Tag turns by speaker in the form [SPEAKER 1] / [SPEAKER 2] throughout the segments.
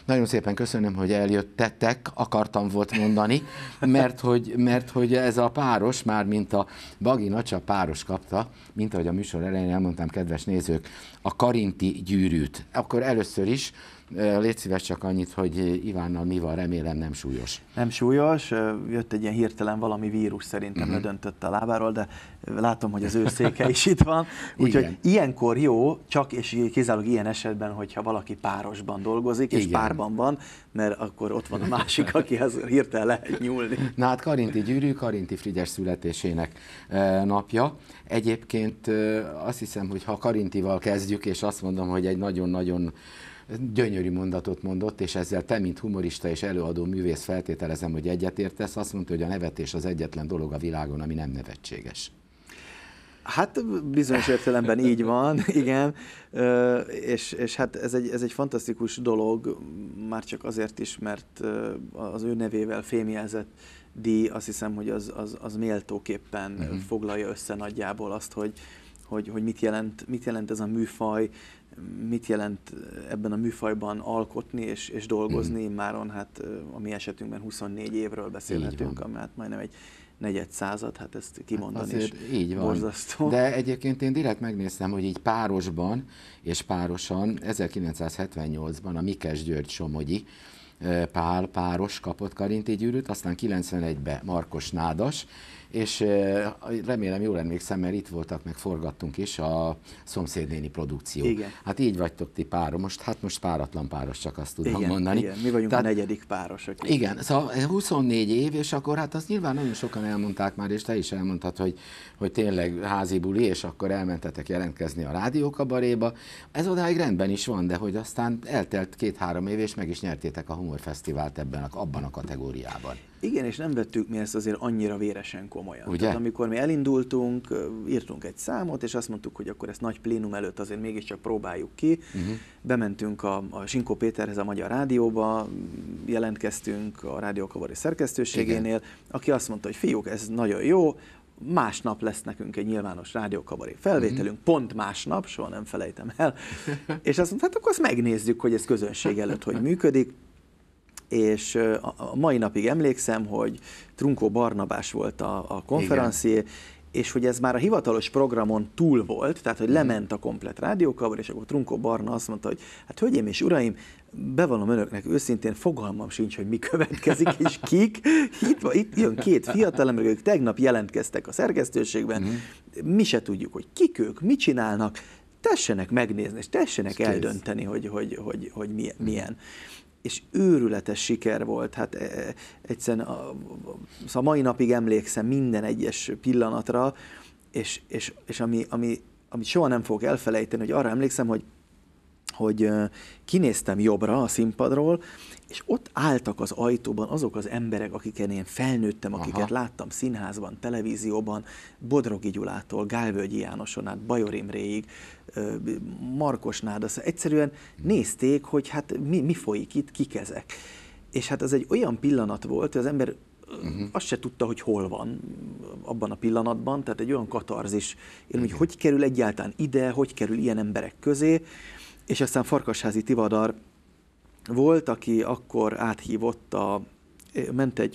[SPEAKER 1] Nagyon szépen köszönöm, hogy eljöttetek, akartam volt mondani, mert hogy ez a páros, már mint a Bagi Nacsa páros kapta, mint ahogy a műsor elején elmondtam, kedves nézők, a karinti gyűrűt. Akkor először is légy szíves csak annyit, hogy Ivánnal mi van, remélem nem súlyos.
[SPEAKER 2] Nem súlyos, jött egy ilyen hirtelen valami vírus szerintem ledöntötte a lábáról, de látom, hogy az ő széke is itt van. Úgyhogy ilyenkor jó, csak és kizárólag ilyen esetben, hogyha valaki párosban dolgozik, és párban van, mert akkor ott van a másik, akihez hirtelen lehet nyúlni.
[SPEAKER 1] Na hát karinti gyűrű, Karinti Frigyes születésének napja. Egyébként azt hiszem, hogy ha Karintival kezdjük, és azt mondom, hogy egy nagyon-nagyon gyönyörű mondatot mondott, és ezzel te, mint humorista és előadó művész feltételezem, hogy egyetértesz, azt mondta, hogy a nevetés az egyetlen dolog a világon, ami nem nevetséges.
[SPEAKER 2] Hát bizonyos értelemben így van, igen, és hát ez egy fantasztikus dolog, már csak azért is, mert az ő nevével fémjelzett díj, azt hiszem, hogy az méltóképpen foglalja össze nagyjából azt, hogy mit jelent ez a műfaj, mit jelent ebben a műfajban alkotni és dolgozni, immáron hát a mi esetünkben 24 évről beszélhetünk, ami hát majdnem egy negyed század, hát ezt kimondani is
[SPEAKER 1] így van.
[SPEAKER 2] Borzasztó.
[SPEAKER 1] De egyébként én direkt megnéztem, hogy így párosban és párosan 1978-ban a Mikes György Somogyi Pál páros kapott karinti gyűrűt, aztán 91-ben Markos Nádas, és remélem jól emlékszem, mert itt voltak, meg forgattunk is a Szomszédnéni produkció.
[SPEAKER 2] Igen.
[SPEAKER 1] Hát így vagytok ti párom, most páratlan páros, csak azt tudom mondani.
[SPEAKER 2] Igen, mi vagyunk tehát, a negyedik páros.
[SPEAKER 1] Igen, szóval 24 év, és akkor hát azt nyilván nagyon sokan elmondták már, és te is elmondtad, hogy tényleg házi buli, és akkor elmentetek jelentkezni a rádiókabaréba. Ez odáig rendben is van, de hogy aztán eltelt 2-3 év, és meg is nyertétek a Humorfesztivált abban a kategóriában.
[SPEAKER 2] Igen, és nem vettük mi ezt azért annyira véresen komolyan.
[SPEAKER 1] Ugye?
[SPEAKER 2] Tehát amikor mi elindultunk, írtunk egy számot, és azt mondtuk, hogy akkor ezt nagy plénum előtt azért mégiscsak próbáljuk ki. Bementünk a Sinkó Péterhez a Magyar Rádióba, jelentkeztünk a Rádiókabaré szerkesztőségénél, aki azt mondta, hogy fiúk, ez nagyon jó, másnap lesz nekünk egy nyilvános rádiókabaré felvételünk, pont másnap, soha nem felejtem el. És azt mondta, hát akkor azt megnézzük, hogy ez közönség előtt hogy működik. És a mai napig emlékszem, hogy Trunkó Barnabás volt a konferencié, és hogy ez már a hivatalos programon túl volt, tehát hogy lement a komplet rádiókabaré, és akkor Trunkó Barna azt mondta, hogy hát hölgyeim és uraim, bevallom önöknek őszintén, fogalmam sincs, hogy mi következik, és kik. Itt jön két fiatalember, ők tegnap jelentkeztek a szerkesztőségben, mi se tudjuk, hogy kik ők, mit csinálnak, tessenek megnézni, és tessenek eldönteni, hogy milyen. És őrületes siker volt, hát egyszerűen szóval mai napig emlékszem minden egyes pillanatra, és amit soha nem fogok elfelejteni, hogy arra emlékszem, hogy kinéztem jobbra a színpadról, és ott álltak az ajtóban azok az emberek, akiken én felnőttem, akiket láttam színházban, televízióban, Bodrogi Gyulától, Gálvölgyi Jánoson át, Bajor Imréig, Markos Nádasz, egyszerűen nézték, hogy hát mi folyik itt, kik ezek. És hát ez egy olyan pillanat volt, hogy az ember azt se tudta, hogy hol van abban a pillanatban, tehát egy olyan katarzis, hogy kerül egyáltalán ide, hogy kerül ilyen emberek közé, és aztán Farkasházi Tivadar volt, aki akkor áthívott, ment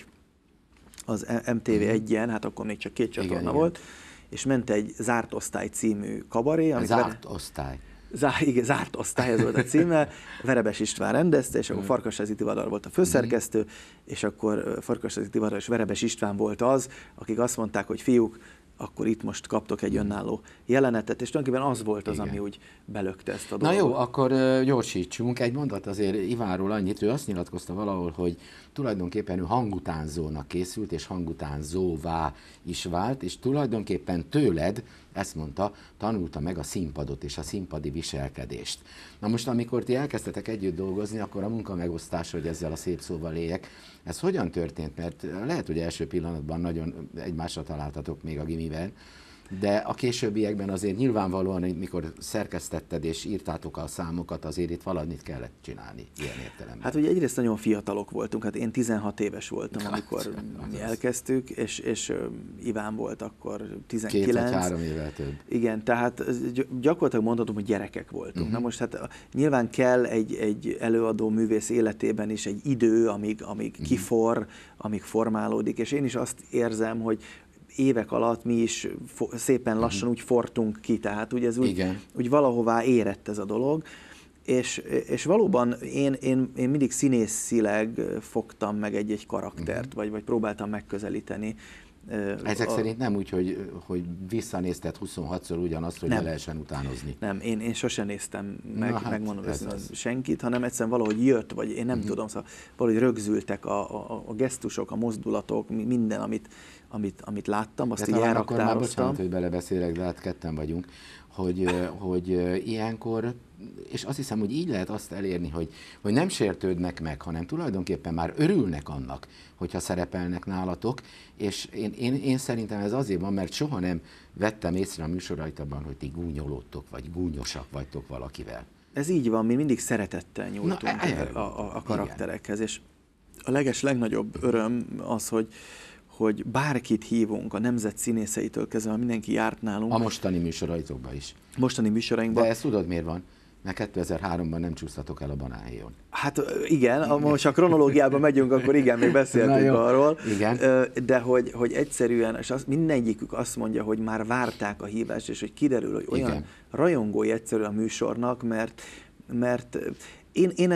[SPEAKER 2] az MTV1-en, hát akkor még csak 2 csatorna volt, és ment egy Zárt Osztály című kabaré.
[SPEAKER 1] Zárt Osztály.
[SPEAKER 2] Igen, Zárt Osztály, ez volt a címe, Verebes István rendezte, és akkor Farkasházi Tivadar volt a főszerkesztő, és akkor Farkasházi Tivadar és Verebes István volt az, akik azt mondták, hogy fiúk, akkor itt most kaptok egy önálló jelenetet, és tulajdonképpen az volt az, ami úgy belökte ezt a dolgot.
[SPEAKER 1] Na jó, akkor gyorsítsunk. Egy mondat azért Ivánról annyit, ő azt nyilatkozta valahol, hogy tulajdonképpen ő hangutánzónak készült, és hangutánzóvá is vált, és tulajdonképpen tőled, ezt mondta, tanulta meg a színpadot és a színpadi viselkedést. Na most, amikor ti elkezdtetek együtt dolgozni, akkor a munkamegosztás, hogy ezzel a szép szóval éljek, ez hogyan történt? Mert lehet, hogy első pillanatban nagyon egymásra találtatok még a gimiben, De a későbbiekben azért nyilvánvalóan, mikor szerkesztetted és írtátok a számokat, azért itt valamit kellett csinálni ilyen értelemben.
[SPEAKER 2] Hát ugye egyrészt nagyon fiatalok voltunk, hát én 16 éves voltam, amikor mi elkezdtük, és Iván volt akkor 19.
[SPEAKER 1] 2 vagy 3 évvel több.
[SPEAKER 2] Igen, tehát gyakorlatilag mondhatom, hogy gyerekek voltunk. Na most hát nyilván kell egy előadó művész életében is egy idő, amíg kiforr, amíg formálódik, és én is azt érzem, hogy évek alatt mi is szépen lassan úgy fortunk ki, tehát ugye ez úgy valahová érett ez a dolog, és valóban én mindig színészileg fogtam meg egy karaktert, vagy próbáltam megközelíteni.
[SPEAKER 1] Ezek szerint nem úgy, hogy visszanézted 26-szor ugyanazt, hogy ne lehessen utánozni.
[SPEAKER 2] Nem, én sosem néztem megmondom senkit, hanem egyszerűen valahogy jött, vagy én nem tudom, szóval valahogy rögzült a gesztusok, a mozdulatok, minden, amit láttam, azt így elraktároztam.
[SPEAKER 1] Akkor már bocsánat, hogy belebeszélek, de hát ketten vagyunk, hogy ilyenkor, és azt hiszem, hogy így lehet azt elérni, hogy nem sértődnek meg, hanem tulajdonképpen már örülnek annak, hogyha szerepelnek nálatok, és én szerintem ez azért van, mert soha nem vettem észre a műsoraitokban, hogy ti gúnyolódtok, vagy gúnyosak vagytok valakivel.
[SPEAKER 2] Ez így van, mi mindig szeretettel nyújtunk a karakterekhez, és a legnagyobb öröm az, hogy bárkit hívunk, a nemzet színészeitől kezdve, mindenki járt nálunk.
[SPEAKER 1] A mostani műsoraitokban is.
[SPEAKER 2] Mostani műsorainkban.
[SPEAKER 1] De ezt tudod miért van? Mert 2003-ban nem csúsztatok el a Banánhéjon.
[SPEAKER 2] Hát igen, most a kronológiában megyünk, akkor igen, még beszéltünk arról.
[SPEAKER 1] Igen.
[SPEAKER 2] De hogy egyszerűen, és mindegyikük azt mondja, hogy már várták a hívást, és hogy kiderül, hogy olyan rajongói egyszerű a műsornak, mert én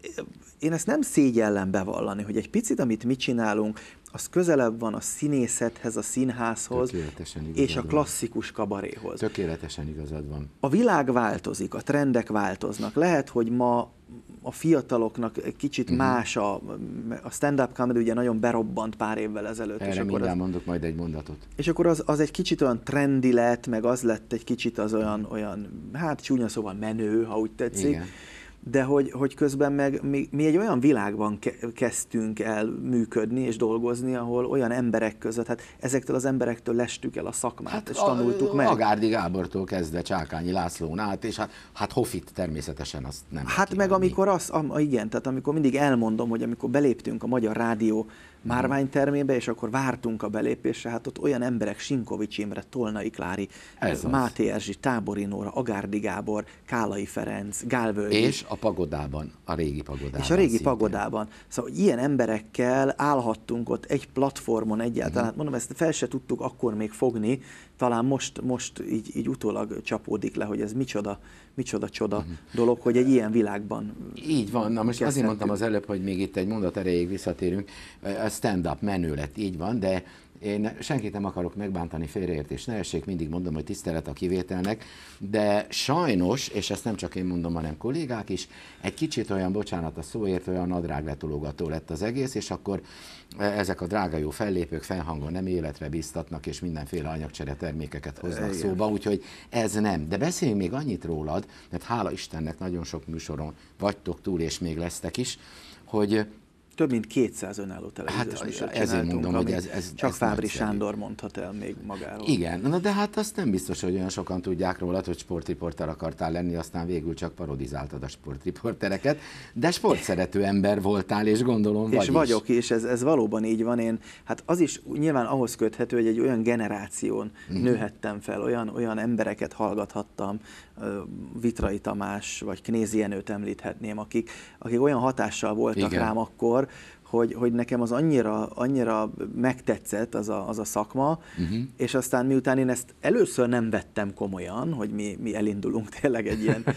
[SPEAKER 2] ezt nem szégyellem bevallani, hogy egy picit, amit mi csinálunk, az közelebb van a színészethez, a színházhoz, és a klasszikus kabaréhoz.
[SPEAKER 1] Tökéletesen igazad van.
[SPEAKER 2] A világ változik, a trendek változnak. Lehet, hogy ma a fiataloknak egy kicsit más a stand-up comedy, ugye nagyon berobbant pár évvel ezelőtt.
[SPEAKER 1] Erre
[SPEAKER 2] és akkor
[SPEAKER 1] mindjárt mondok majd egy mondatot. És
[SPEAKER 2] akkor az egy kicsit olyan trendi lett, meg az lett egy kicsit az olyan hát csúnya szóval menő, ha úgy tetszik. Igen. De hogy közben meg mi egy olyan világban kezdtünk el működni és dolgozni, ahol olyan emberek között, hát ezektől az emberektől lestük el a szakmát, és tanultuk meg.
[SPEAKER 1] Agárdi Gábortól kezdve Csákányi Lászlón át, és hát Hoffit természetesen azt nem.
[SPEAKER 2] Hát meg amikor igen, tehát amikor mindig elmondom, hogy amikor beléptünk a Magyar Rádió márványtermébe, és akkor vártunk a belépésre, hát ott olyan emberek, Sinkovics Imre, Tolnai Klári, Máté Erzsi, Tábori Nóra, Agárdi Gábor, Kálai Ferenc, Gál Völgyi.
[SPEAKER 1] És a pagodában, a régi pagodában.
[SPEAKER 2] És a régi pagodában. Szóval ilyen emberekkel állhattunk ott egy platformon egyáltalán. Hát mondom, ezt fel se tudtuk akkor még fogni, talán most így utólag csapódik le, hogy ez micsoda csoda dolog, hogy egy ilyen világban.
[SPEAKER 1] Így van, na most azért mondtam az előbb, hogy még itt egy mondat erejéig visszatérünk, a stand-up menő lett, így van, de én senkit nem akarok megbántani, félreértés ne essék, mindig mondom, hogy tisztelet a kivételnek, de sajnos, és ezt nem csak én mondom, hanem kollégák is, egy kicsit olyan, bocsánat a szóért, olyan nadrágletologató lett az egész, és akkor ezek a drága jó fellépők fennhangon nem életre bíztatnak, és mindenféle anyagcsere termékeket hoznak szóba, úgyhogy ez nem. De beszéljünk még annyit rólad, mert hála Istennek nagyon sok műsoron vagytok túl, és még lesztek is, hogy
[SPEAKER 2] több mint 200 önálló televíziós műsort
[SPEAKER 1] ezért mondom, hogy ez
[SPEAKER 2] csak Fábry Sándor mondhat el még magáról.
[SPEAKER 1] Igen, na de hát azt nem biztos, hogy olyan sokan tudják rólad, hogy sportriporter akartál lenni, aztán végül csak parodizáltad a sportriportereket, de sportszerető ember voltál, és gondolom
[SPEAKER 2] és vagyok, és ez valóban így van. Hát az is nyilván ahhoz köthető, hogy egy olyan generáción nőhettem fel, olyan embereket hallgathattam, Vitrai Tamás vagy Knézi Jenőt említhetném, akik olyan hatással voltak rám akkor, hogy nekem az annyira megtetszett az a szakma, és aztán miután én ezt először nem vettem komolyan, hogy mi elindulunk tényleg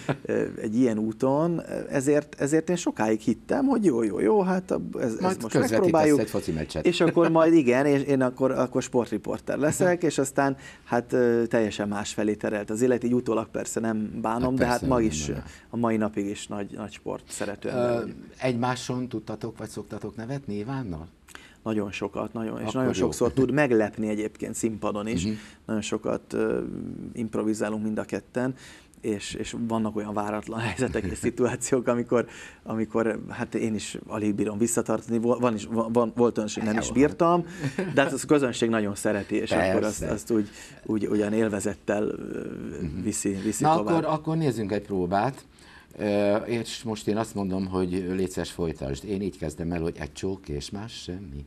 [SPEAKER 2] egy ilyen úton, ezért én sokáig hittem, hogy jó, hát ez most megpróbáljuk.
[SPEAKER 1] Egy foci meccset.
[SPEAKER 2] És akkor majd igen, és én akkor sportriporter leszek, és aztán hát teljesen másfelé terelt az élet, így utólag persze nem bánom, de hát ma is, a mai napig is nagy sport szerető ember vagyok.
[SPEAKER 1] Egymáson tudtatok, vagy szoktatok nevetni Ivánnal?
[SPEAKER 2] Nagyon sokat, és nagyon sokszor tud meglepni egyébként színpadon is. Nagyon sokat improvizálunk mind a ketten, és vannak olyan váratlan helyzetek és szituációk, amikor hát én is alig bírom visszatartani, volt olyan, hogy nem is bírtam, de hát az a közönség nagyon szereti, és persze. Akkor azt úgy olyan élvezettel viszi
[SPEAKER 1] Na
[SPEAKER 2] tovább.
[SPEAKER 1] akkor nézzünk egy próbát, és most én azt mondom, hogy légy szíves, folytasd. Én így kezdem el, hogy egy csók és más semmi.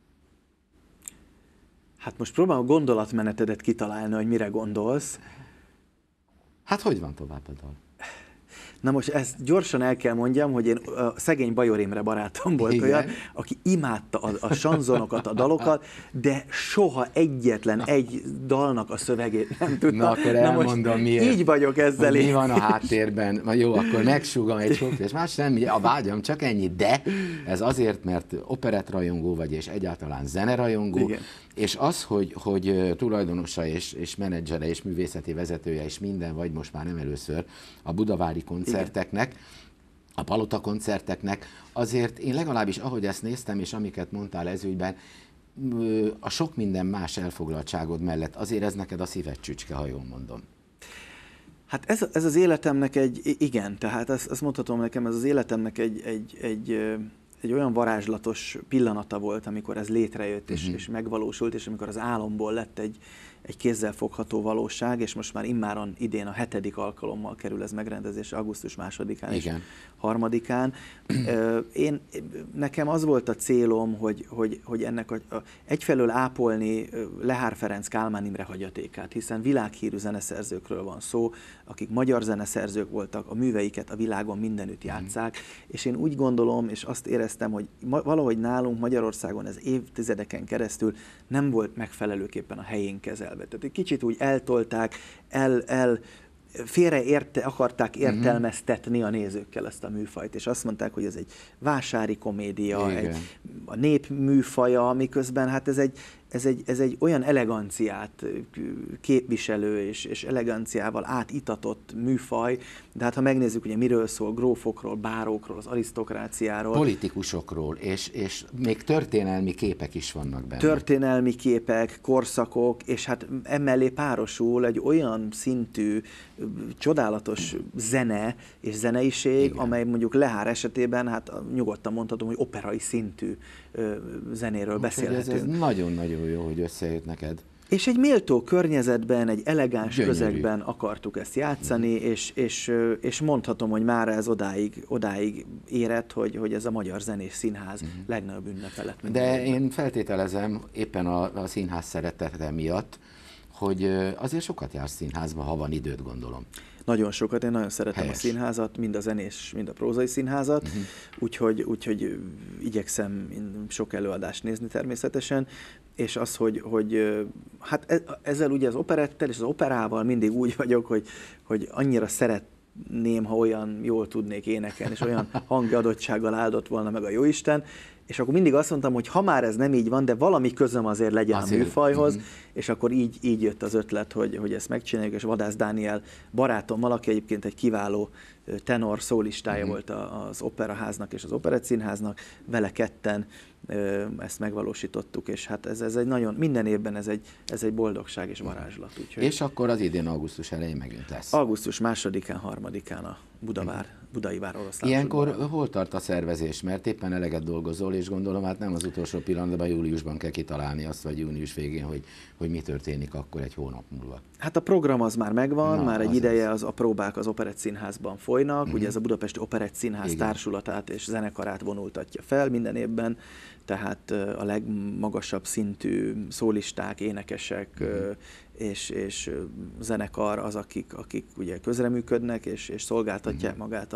[SPEAKER 2] Hát most próbálom a gondolatmenetedet kitalálni, hogy mire gondolsz.
[SPEAKER 1] Hát hogy van tovább a dal?
[SPEAKER 2] Na most ezt gyorsan el kell mondjam, hogy én a szegény Bajor Imre barátom volt igen. Olyan, aki imádta a sanzonokat, a dalokat, de soha egyetlen egy dalnak a szövegét nem tudta.
[SPEAKER 1] Na akkor elmondom miért.
[SPEAKER 2] Így vagyok ezzel.
[SPEAKER 1] Mi van a háttérben? Na jó, akkor megsúgom egy sok, és más semmi, a vágyam csak ennyi, de ez azért, mert operettrajongó vagy, és egyáltalán zenerajongó, igen. És az, hogy tulajdonosa és menedzsere és művészeti vezetője és minden vagy most már nem először a budavári koncerteknek, igen. A Palota koncerteknek, azért én legalábbis, ahogy ezt néztem, és amiket mondtál ez ügyben, a sok minden más elfoglaltságod mellett azért ez neked a szíved csücske, ha jól mondom.
[SPEAKER 2] Hát ez az életemnek igen, tehát azt mondhatom nekem, ez az életemnek egy olyan varázslatos pillanata volt, amikor ez létrejött és megvalósult, és amikor az álomból lett egy kézzel fogható valóság, és most már immáron idén a 7. alkalommal kerül ez megrendezésre, augusztus 2-án és 3-án. Nekem az volt a célom, hogy ennek egyfelől ápolni Lehár Ferenc, Kálmán Imre hagyatékát, hiszen világhírű zeneszerzőkről van szó, akik magyar zeneszerzők voltak, a műveiket a világon mindenütt játsszák, és én úgy gondolom, és azt éreztem, hogy valahogy nálunk Magyarországon ez évtizedeken keresztül nem volt megfelelőképpen a helyén kezelve. Tehát egy kicsit úgy eltolták, akarták értelmeztetni a nézőkkel ezt a műfajt, és azt mondták, hogy ez egy vásári komédia, a nép műfaja, miközben hát ez egy olyan eleganciát képviselő és eleganciával átitatott műfaj, de hát ha megnézzük, ugye miről szól, grófokról, bárókról, az arisztokráciáról.
[SPEAKER 1] Politikusokról, és még történelmi képek is vannak benne.
[SPEAKER 2] Történelmi képek, korszakok, és hát emellé párosul egy olyan szintű, csodálatos zene és zeneiség, igen. Amely mondjuk Lehár esetében, hát nyugodtan mondhatom, hogy operai szintű zenéről beszélhetünk.
[SPEAKER 1] Ez nagyon-nagyon jó, hogy összejött neked.
[SPEAKER 2] És egy méltó környezetben, egy elegáns közegben akartuk ezt játszani, és mondhatom, hogy már ez odáig érett, hogy ez a Magyar Zenés Színház legnagyobb ünnepe lett.
[SPEAKER 1] De én feltételezem éppen a színház szeretete miatt, hogy azért sokat jársz színházba, ha van időt, gondolom.
[SPEAKER 2] Nagyon sokat, én nagyon szeretem a színházat, mind a zenés, mind a prózai színházat, úgyhogy igyekszem sok előadást nézni természetesen, és az, hogy hát ezzel ugye az operettel és az operával mindig úgy vagyok, hogy annyira szeretném, ha olyan jól tudnék énekelni, és olyan hangi adottsággal áldott volna meg a jóisten, és akkor mindig azt mondtam, hogy ha már ez nem így van, de valami közöm azért legyen a műfajhoz, és akkor így jött az ötlet, hogy ezt megcsináljuk, és Vadász Dániel barátommal, aki egyébként egy kiváló tenor szólistája volt az Operaháznak és az Operettszínháznak, vele ketten ezt megvalósítottuk, és hát ez egy nagyon, minden évben ez egy boldogság és varázslat. Úgyhogy
[SPEAKER 1] és akkor az idén augusztus elején megint lesz.
[SPEAKER 2] Augusztus 2-án, 3-án a Budai Vár Oroszlán.
[SPEAKER 1] Ilyenkor hol tart a szervezés? Mert éppen eleget dolgozol, és gondolom, hát nem az utolsó pillanatban, júliusban kell kitalálni azt, vagy június végén, hogy mi történik akkor egy hónap múlva.
[SPEAKER 2] Hát a program az már megvan, már egy ideje a próbák az Operettszínházban folynak, ugye ez a Budapesti Operettszínház társulatát és zenekarát vonultatja fel minden évben, tehát a legmagasabb szintű szólisták, énekesek és zenekar az, akik ugye közreműködnek és szolgáltatják magát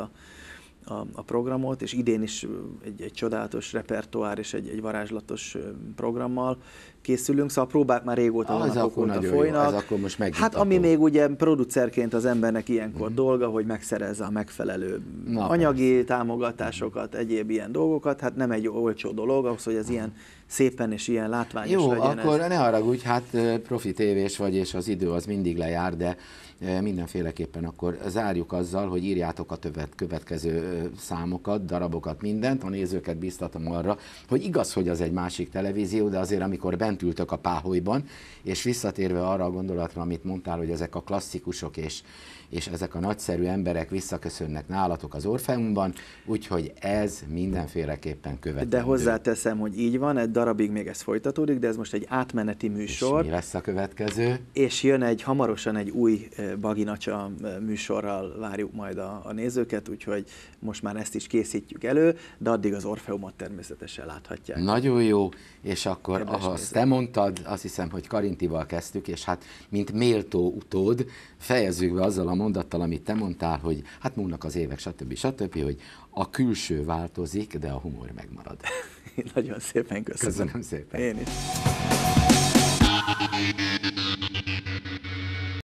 [SPEAKER 2] a programot, és idén is egy csodálatos repertoár és egy varázslatos programmal készülünk, szóval a próbák már régóta hónapok óta folynak. Hát ami még ugye producerként az embernek ilyenkor dolga, hogy megszerezze a megfelelő anyagi támogatásokat, egyéb ilyen dolgokat, hát nem egy olcsó dolog, ahhoz, hogy ez ilyen szépen és ilyen látványos
[SPEAKER 1] legyen.
[SPEAKER 2] Jó,
[SPEAKER 1] akkor ne haragudj, hát profi tévés vagy, és az idő az mindig lejár, de mindenféleképpen akkor zárjuk azzal, hogy írjátok a következő számokat, darabokat, mindent, a nézőket biztatom arra, hogy igaz, hogy az egy másik televízió, de azért amikor bent ültök a páholyban, és visszatérve arra a gondolatra, amit mondtál, hogy ezek a klasszikusok és ezek a nagyszerű emberek visszaköszönnek nálatok az Orfeumban, úgyhogy ez mindenféleképpen követendő.
[SPEAKER 2] De hozzáteszem, hogy így van, egy darabig még ez folytatódik, de ez most egy átmeneti műsor.
[SPEAKER 1] És mi lesz a következő?
[SPEAKER 2] És jön hamarosan egy új Baginacsa műsorral várjuk majd a nézőket, úgyhogy most már ezt is készítjük elő, de addig az Orfeumot természetesen láthatják.
[SPEAKER 1] Nagyon jó, és akkor, azt te mondtad, azt hiszem, hogy Karintival kezdtük, és hát, mint méltó utód, fejezzük be azzal a mondattal, amit te mondtál, hogy hát múlnak az évek, stb., hogy a külső változik, de a humor megmarad.
[SPEAKER 2] Nagyon szépen köszönöm.
[SPEAKER 1] Köszönöm szépen.
[SPEAKER 2] Én is.